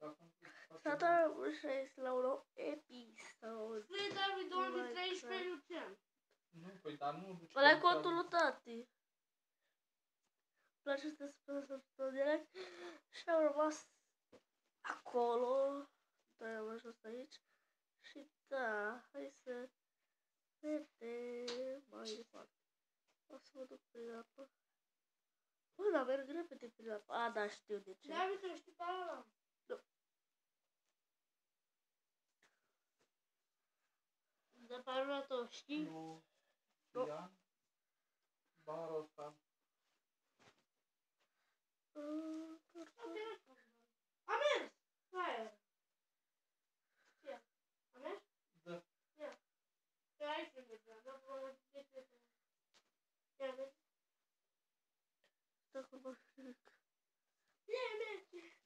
Tata, ușești la un nou episod. Free David 2013 Lucian. Nu, păi, dar nu duci... Ăla e contul lui tati. Îmi place să spun direct și am rămas acolo. Da, am ajuns aici. Și da, hai să vedem mai departe. O să mă duc prin apă. Bă, dar merg repede prin apă. A, da, știu de ce. David, tu știi pe ăla? De pe ăla tău, știi? Nu. Ian? Barul ăsta. A mers! Hai! Ia. A mers? Da. Ia. Te aici nu mergea, dar probabil de ce. Ia, vezi? Dacă mă fric. Ia, merge!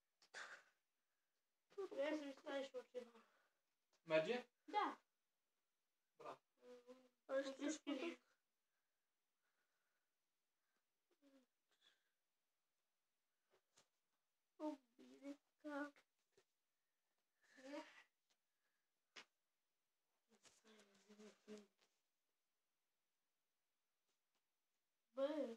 Vreau să-mi stai și ceva. Merge? Da. Bravo. Știi să mă duc? O, bine, ca... Bă!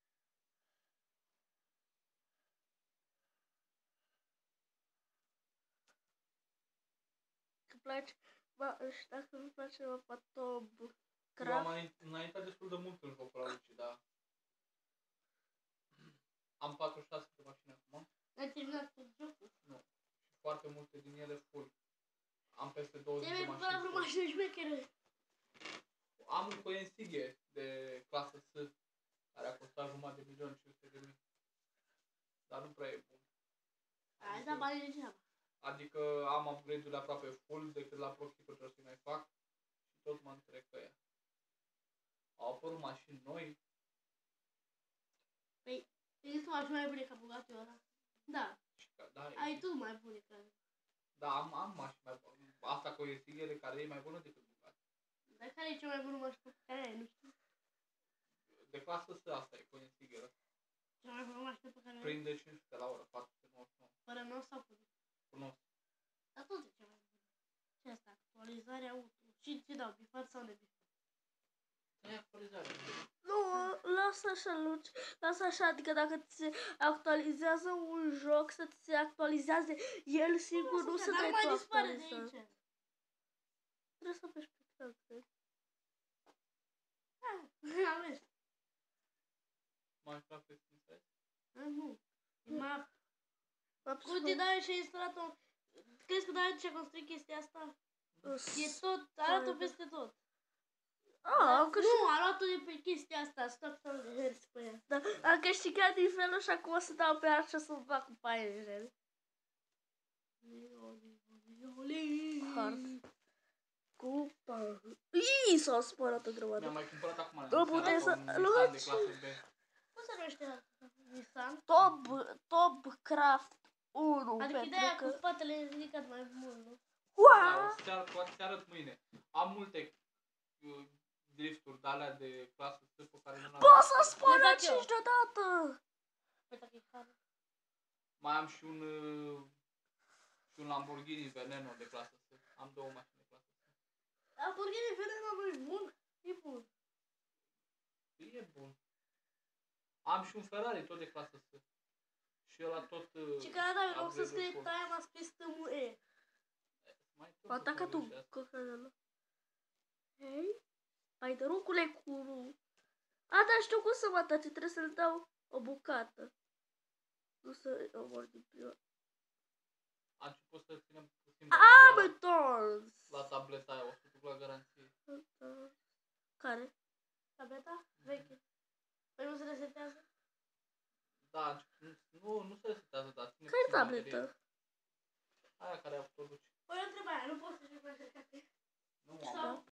Îmi place, și dacă nu-mi place mapa Top Eu am Craft, înaintat destul de mult în jocul ăla, Luci, dar... Am 46 de mașini acum. Ai terminat tot jocul? Nu. Și foarte multe din ele full. Am peste 20 de Trebuie mașini. cumpărat vreo full. mașină șmecheră. Am un Coensighe de clasă S, care a costat 500.000. Dar nu prea e bun. Ai dat banii degeaba. Adică am upgrade-urile aproape full, decât la ProKeeper trebuie să mai fac. Și tot mă întrec pe ea. Au apărut mașini noi. Păi, există mașini mai bune ca Bugatti ăla? Da. Și da, Ai tu mai bune ca... da, am mașini mai bune. Asta Coensighe care e mai bună decât Bugatti. Dar care e cea mai bună mașină pe care ai, nu știu? De clasă S asta e Coensighe. Cea mai bună mașină pe care ai? Prinde 500 la oră, 499. Fără nos sau cu? Cunosc. Dar tot e cea mai bună. Ce asta? Actualizarea auto. Și ce dau? Bifat sau nebifat? E actualizare. nu, lasă așa, Luci, lasă așa, adică dacă ți actualizează un joc, să ți se actualizeze el singur, nu să Dar trebuie mai tu dispare de actualizat. aici. Trebuie să apeși pe tab, cred. Am mers. Minecraft este inside? Nu. Map. Maps Uite, da, și-a instalat-o. Crezi că da, ce-a construit chestia asta? E tot, arată peste tot. Ah, că Nu, a luat-o de pe chestia asta, stop sau de hers pe ea. da, am câștigat din felul și acum o să dau pe așa să-mi fac cu paiejele. Hard. Cupa. Iii, s-au spărat o grămadă. Mi-am mai cumpărat acum Nu putem să un Nissan luați. de clasă B. Cum se numește Nissan? Top Craft 1. Adică pentru de-aia că... cu spatele ridicat mai mult, nu? Ua! Da, o să te arăt mâine. Am multe drifturi de alea de clasă S pe care nu l-am. Bă, s-a spărat fac eu. 5 deodată! Păi dacă e hară. Mai am și un Lamborghini Veneno de clasă S. Am două mașini de clasă S. Lamborghini Veneno nu e bun? E bun. E bun. Am și un Ferrari tot de clasă S. Și ăla tot... Și că da, eu să upgrade-ul scrie full. taia, m-a scris TME. Mai tot Ataca să tu, vorbești asta. cocădelă. Hei? Hai, dărucule cu... A, dar știu cum să mă atace, trebuie să-l dau o bucată. Nu să o mor din prima. A început să ținem puțin Am bateria întors! la tableta aia, 100 la garanție. Care? Tableta? Veche. Păi nu se resetează? Da, nu se resetează, dar ține Care puțin bateria. tabletă? Aia care a făcut-o Luci. Păi o întrebare, nu poți să joci mai încărcate. Nu Sau am.